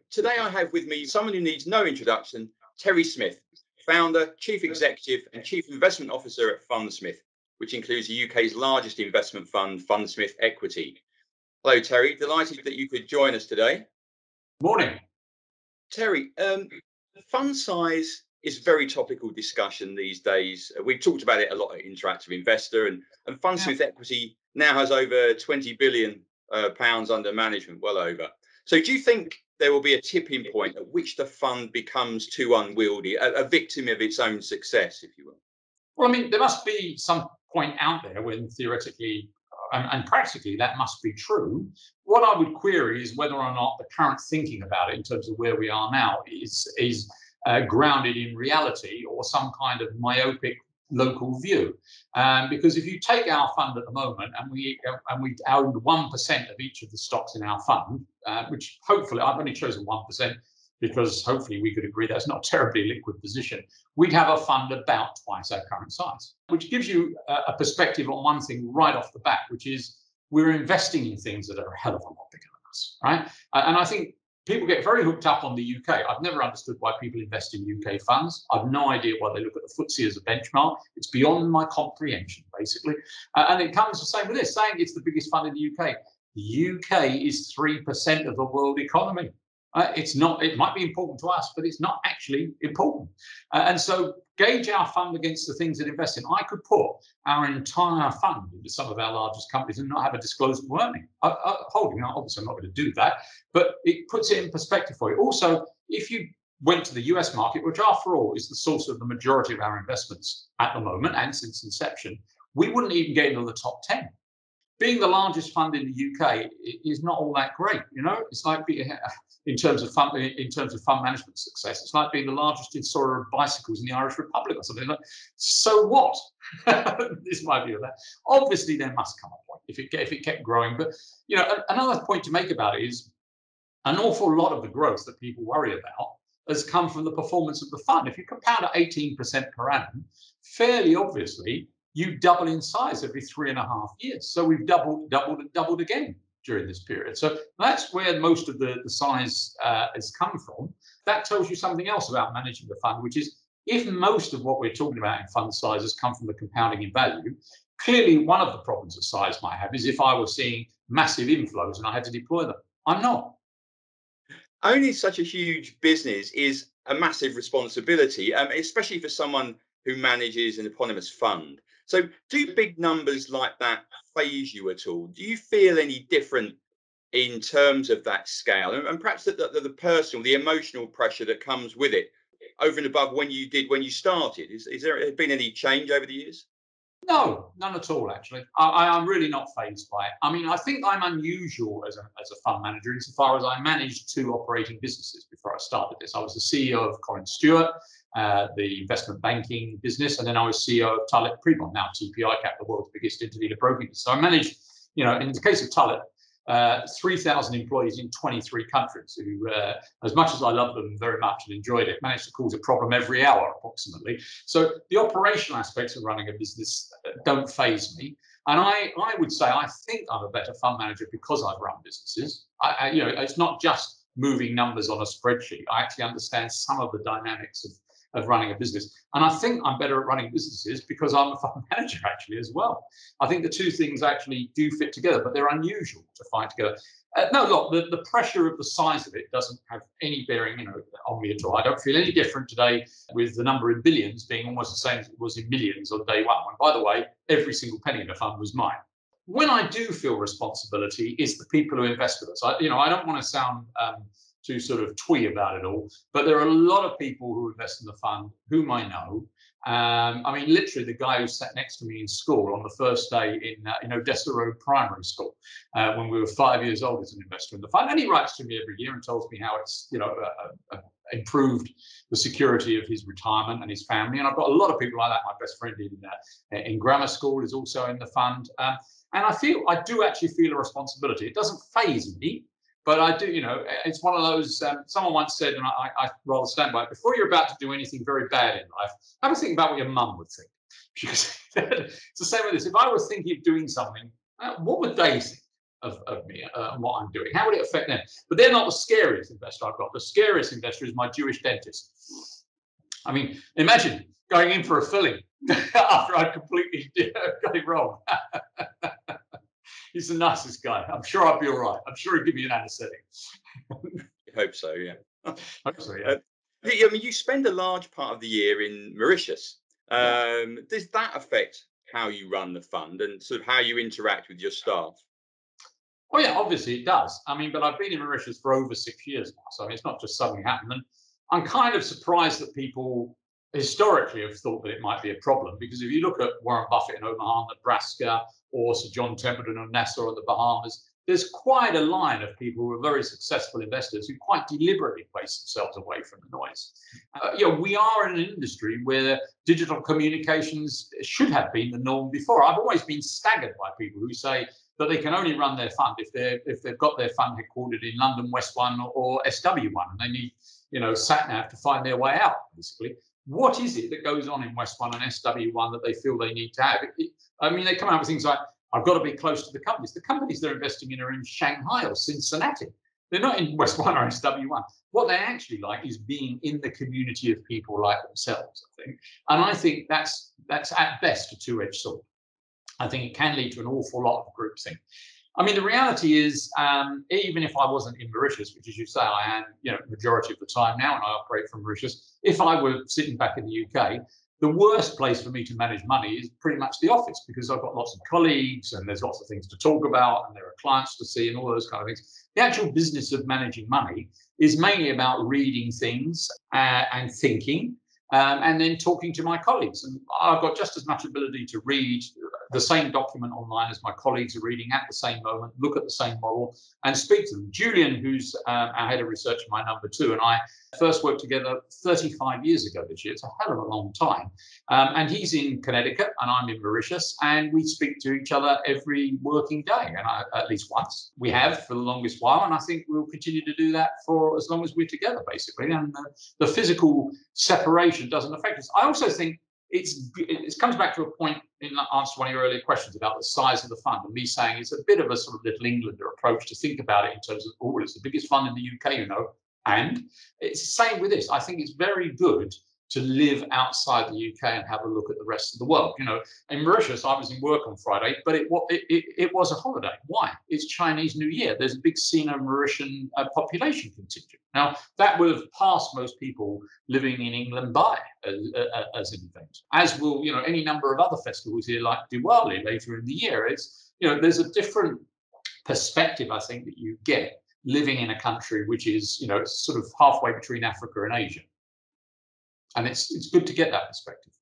Today I have with me someone who needs no introduction, Terry Smith, founder, chief executive and chief investment officer at Fundsmith, which includes the UK's largest investment fund, Fundsmith Equity. Hello, Terry. Delighted that you could join us today. Morning. Terry, fund size is very topical discussion these days. We've talked about it a lot at Interactive Investor, and Fundsmith Equity now has over 20 billion pounds under management, well over. So do you think there will be a tipping point at which the fund becomes too unwieldy, a victim of its own success, if you will? Well, I mean, there must be some point out there when theoretically and practically that must be true. What I would query is whether or not the current thinking about it in terms of where we are now is grounded in reality or some kind of myopic local view. Because if you take our fund at the moment and we own 1% of each of the stocks in our fund, which hopefully I've only chosen 1% because hopefully we could agree that's not a terribly liquid position, we'd have a fund about twice our current size, which gives you a perspective on one thing right off the bat, which is we're investing in things that are a hell of a lot bigger than us, right? And I think people get very hooked up on the UK. I've never understood why people invest in UK funds. I've no idea why they look at the FTSE as a benchmark. It's beyond my comprehension, basically. And it comes the same with this, saying it's the biggest fund in the UK. The UK is 3% of the world economy. It's not. It might be important to us, but it's not actually important. And so gauge our fund against the things that invest in. I could put our entire fund into some of our largest companies and not have a disclosable earning. Holding, obviously, I'm not going to do that, but it puts it in perspective for you. Also, if you went to the US market, which after all is the source of the majority of our investments at the moment and since inception, we wouldn't even get into the top 10. Being the largest fund in the UK is not all that great, you know. It's like being, in terms of fund management success, it's like being the largest installer of bicycles in the Irish Republic or something like. So what? This might be that. Obviously, there must come a point if it kept growing. But you know, another point to make about it is an awful lot of the growth that people worry about has come from the performance of the fund. If you compound at 18% per annum, fairly obviously, you double in size every 3.5 years. So we've doubled again during this period. So that's where most of the size has come from. That tells you something else about managing the fund, which is if most of what we're talking about in fund sizes come from the compounding in value, clearly one of the problems that size might have is if I was seeing massive inflows and I had to deploy them. I'm not. Owning such a huge business is a massive responsibility, especially for someone who manages an eponymous fund. So do big numbers like that faze you at all? Do you feel any different in terms of that scale? And perhaps the personal, the emotional pressure that comes with it over and above when you started? Is there been any change over the years? No, none at all, actually. I'm really not fazed by it. I mean, I think I'm unusual as a fund manager insofar as I managed two operating businesses before I started this. I was the CEO of Colin Stewart, the investment banking business, and then I was CEO of Tullett Prebon, now TPI Cap, the world's biggest interdealer broking business. So I managed, you know, in the case of Tullett, 3,000 employees in 23 countries who, as much as I love them very much and enjoyed it, managed to cause a problem every hour approximately. So the operational aspects of running a business don't faze me. And I would say I think I'm a better fund manager because I've run businesses. You know, it's not just moving numbers on a spreadsheet. I actually understand some of the dynamics of running a business. And I think I'm better at running businesses because I'm a fund manager actually as well. I think the two things actually do fit together, but they're unusual to find together. No, look, the pressure of the size of it doesn't have any bearing, you know, on me at all. I don't feel any different today with the number in billions being almost the same as it was in millions on day one. And by the way, every single penny in the fund was mine. When I do feel responsibility is the people who invest with us. I don't want to sound too sort of twee about it all, but there are a lot of people who invest in the fund whom I know. I mean, literally the guy who sat next to me in school on the first day in Odessa Road Primary School when we were 5 years old is an investor in the fund. And he writes to me every year and tells me how it's, you know, improved the security of his retirement and his family. And I've got a lot of people like that. My best friend in grammar school is also in the fund. And I do actually feel a responsibility. It doesn't faze me. But I do, you know, it's one of those, someone once said, and I rather stand by it, before you're about to do anything very bad in life, have a think about what your mum would think. Because it's the same with this. If I was thinking of doing something, what would they think? of me and what I'm doing? How would it affect them? But they're not the scariest investor I've got. The scariest investor is my Jewish dentist. I mean, imagine going in for a filling after I completely got it wrong. He's the nicest guy. I'm sure I'll be all right. I'm sure he'll give me an anesthetic. I hope so. Yeah. Hope so, yeah. Uh, I mean, you spend a large part of the year in Mauritius. Yeah. Does that affect how you run the fund and sort of how you interact with your staff? Oh yeah, obviously it does. I mean, but I've been in Mauritius for over 6 years now, so I mean, it's not just suddenly happened. And I'm kind of surprised that people historically have thought that it might be a problem, because if you look at Warren Buffett in Omaha, Nebraska, or Sir John Templeton of Nassau in the Bahamas, there's quite a line of people who are very successful investors who quite deliberately place themselves away from the noise. We are in an industry where digital communications should have been the norm before. I've always been staggered by people who say that they can only run their fund if they've got their fund headquartered in London West One or SW1, and they need sat nav to find their way out. Basically, what is it that goes on in West One and SW1 that they feel they need to have? I mean, they come out with things like, I've got to be close to the companies. The companies they're investing in are in Shanghai or Cincinnati. They're not in West One or SW1. What they actually like is being in the community of people like themselves, I think. And I think that's at best a two-edged sword. I think it can lead to an awful lot of groupthink. I mean, the reality is, even if I wasn't in Mauritius, which, as you say, I am, majority of the time now, and I operate from Mauritius, if I were sitting back in the UK, the worst place for me to manage money is pretty much the office, because I've got lots of colleagues and there's lots of things to talk about and there are clients to see and all those kind of things. The actual business of managing money is mainly about reading things and thinking. And then talking to my colleagues. And I've got just as much ability to read the same document online as my colleagues are reading at the same moment, look at the same model, and speak to them. Julian, who's our head of research, my number two, and I first worked together 35 years ago this year. It's a hell of a long time. And he's in Connecticut and I'm in Mauritius, and we speak to each other every working day, and at least once. We have for the longest while, and I think we'll continue to do that for as long as we're together, basically. And the physical separation doesn't affect us. I also think it comes back to a point in answer to one of your earlier questions about the size of the fund, and me saying it's a bit of a sort of Little Englander approach to think about it in terms of, oh, it's the biggest fund in the UK, and it's the same with this. I think it's very good to live outside the UK and have a look at the rest of the world. In Mauritius, I was in work on Friday, but it was a holiday. Why? It's Chinese New Year. There's a big Sino-Mauritian population contingent. Now, that would have passed most people living in England by as an event, as will, any number of other festivals here, like Diwali later in the year. It's, there's a different perspective, I think, that you get living in a country which is, sort of halfway between Africa and Asia. And it's good to get that perspective.